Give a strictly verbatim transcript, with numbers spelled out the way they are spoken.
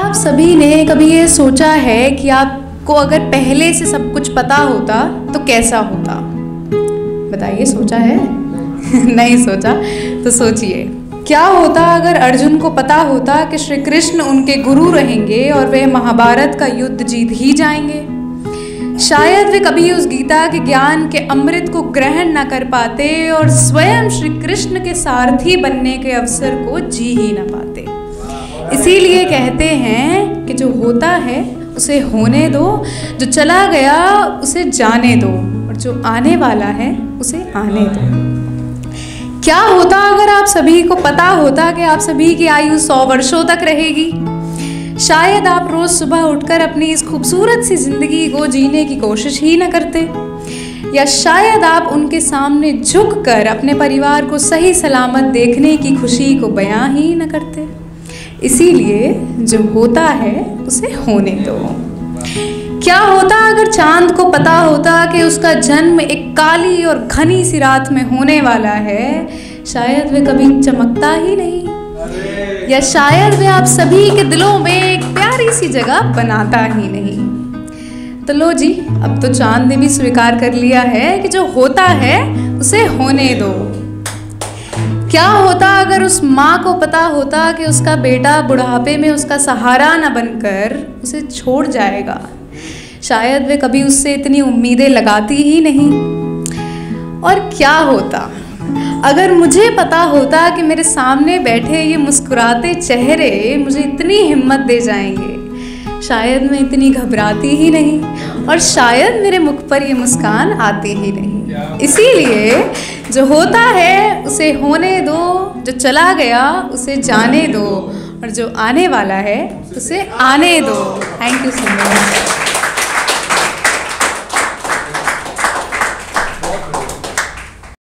आप सभी ने कभी ये सोचा है कि आपको अगर पहले से सब कुछ पता होता तो कैसा होता? बताइए, सोचा है? नहीं सोचा तो सोचिए, क्या होता अगर अर्जुन को पता होता कि श्री कृष्ण उनके गुरु रहेंगे और वे महाभारत का युद्ध जीत ही जाएंगे? शायद वे कभी उस गीता के ज्ञान के अमृत को ग्रहण न कर पाते और स्वयं श्री कृष्ण के सारथी बनने के अवसर को जी ही न पाते। इसीलिए कहते हैं कि जो होता है उसे होने दो, जो चला गया उसे जाने दो, और जो आने वाला है उसे आने दो। क्या होता अगर आप सभी को पता होता कि आप सभी की आयु सौ वर्षों तक रहेगी? शायद आप रोज सुबह उठकर अपनी इस खूबसूरत सी जिंदगी को जीने की कोशिश ही न करते, या शायद आप उनके सामने झुककर अपने परिवार को सही सलामत देखने की खुशी को बयां ही न करते। इसीलिए जो होता है उसे होने दो। क्या होता अगर चांद को पता होता कि उसका जन्म एक काली और घनी सी रात में होने वाला है? शायद वे कभी चमकता ही नहीं, या शायद वे आप सभी के दिलों में एक प्यारी सी जगह बनाता ही नहीं। तो लो जी, अब तो चांद ने भी स्वीकार कर लिया है कि जो होता है उसे होने दो। क्या होता अगर उस माँ को पता होता कि उसका बेटा बुढ़ापे में उसका सहारा न बनकर उसे छोड़ जाएगा? शायद वे कभी उससे इतनी उम्मीदें लगाती ही नहीं। और क्या होता अगर मुझे पता होता कि मेरे सामने बैठे ये मुस्कुराते चेहरे मुझे इतनी हिम्मत दे जाएंगे? शायद मैं इतनी घबराती ही नहीं, और शायद मेरे मुख पर ये मुस्कान आती ही नहीं। इसीलिए जो होता है उसे होने दो, जो चला गया उसे जाने दो, और जो आने वाला है उसे आने दो। Thank you so much.